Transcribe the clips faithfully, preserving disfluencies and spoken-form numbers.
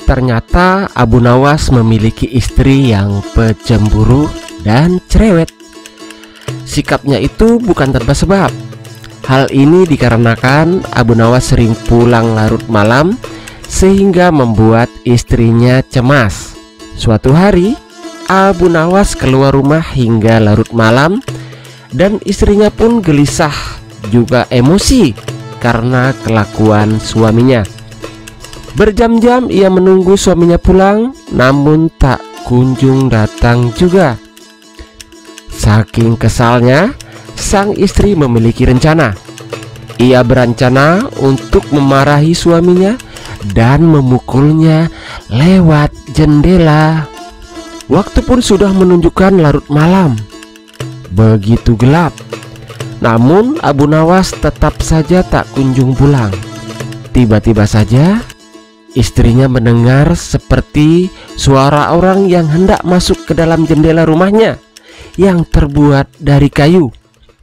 Ternyata Abu Nawas memiliki istri yang pecemburu dan cerewet. Sikapnya itu bukan tanpa sebab. Hal ini dikarenakan Abu Nawas sering pulang larut malam, sehingga membuat istrinya cemas. Suatu hari Abu Nawas keluar rumah hingga larut malam, dan istrinya pun gelisah juga emosi karena kelakuan suaminya. Berjam-jam ia menunggu suaminya pulang, namun tak kunjung datang juga. Saking kesalnya, sang istri memiliki rencana. Ia berencana untuk memarahi suaminya dan memukulnya lewat jendela. Waktu pun sudah menunjukkan larut malam, begitu gelap. Namun Abu Nawas tetap saja tak kunjung pulang. Tiba-tiba saja istrinya mendengar seperti suara orang yang hendak masuk ke dalam jendela rumahnya yang terbuat dari kayu.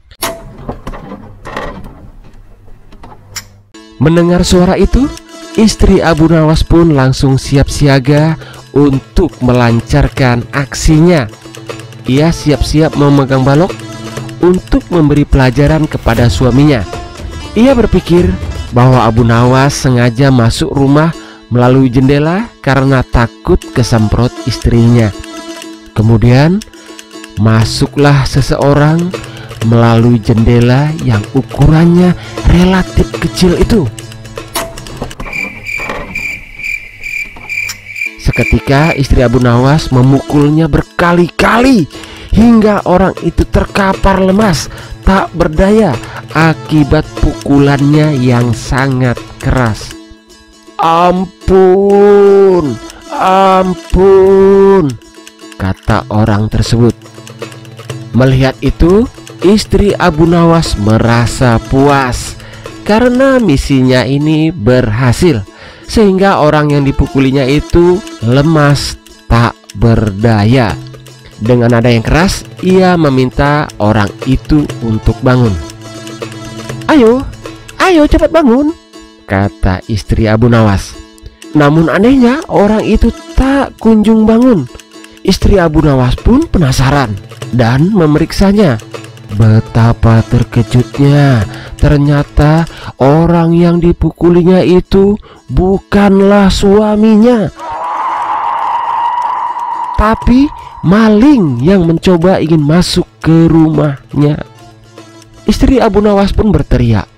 Mendengar suara itu, istri Abu Nawas pun langsung siap siaga untuk melancarkan aksinya. Ia siap-siap memegang balok untuk memberi pelajaran kepada suaminya. Ia berpikir bahwa Abu Nawas sengaja masuk rumah melalui jendela karena takut kesemprot istrinya. Kemudian masuklah seseorang melalui jendela yang ukurannya relatif kecil itu. Seketika istri Abu Nawas memukulnya berkali-kali hingga orang itu terkapar lemas, tak berdaya akibat pukulannya yang sangat keras. "Ampun, ampun," kata orang tersebut. Melihat itu, istri Abu Nawas merasa puas karena misinya ini berhasil, sehingga orang yang dipukulinya itu lemas tak berdaya. Dengan nada yang keras, ia meminta orang itu untuk bangun. "Ayo, ayo cepat bangun," kata istri Abu Nawas. Namun anehnya orang itu tak kunjung bangun. Istri Abu Nawas pun penasaran dan memeriksanya. Betapa terkejutnya, ternyata orang yang dipukulinya itu bukanlah suaminya, tapi maling yang mencoba ingin masuk ke rumahnya. Istri Abu Nawas pun berteriak.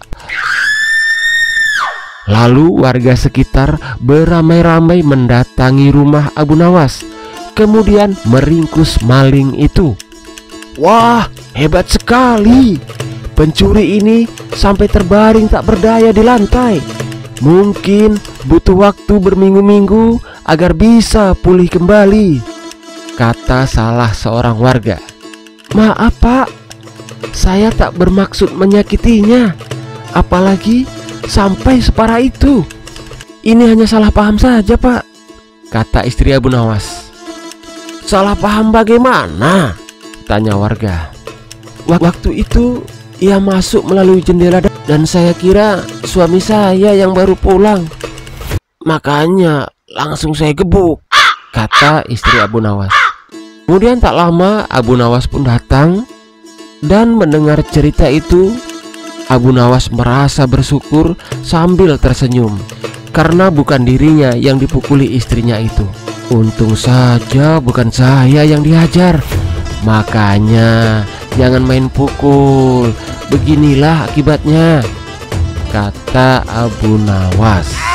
Lalu warga sekitar beramai-ramai mendatangi rumah Abu Nawas, kemudian meringkus maling itu. "Wah, hebat sekali! Pencuri ini sampai terbaring tak berdaya di lantai. Mungkin butuh waktu berminggu-minggu agar bisa pulih kembali," kata salah seorang warga. "Maaf Pak, saya tak bermaksud menyakitinya, apalagi sampai separah itu. Ini hanya salah paham saja Pak," kata istri Abu Nawas. "Salah paham bagaimana?" tanya warga. "Waktu itu ia masuk melalui jendela dan saya kira suami saya yang baru pulang, makanya langsung saya gebuk," kata istri Abu Nawas. Kemudian tak lama Abu Nawas pun datang, dan mendengar cerita itu Abu Nawas merasa bersyukur sambil tersenyum karena bukan dirinya yang dipukuli istrinya itu. "Untung saja bukan saya yang dihajar. Makanya jangan main pukul, beginilah akibatnya," kata Abu Nawas.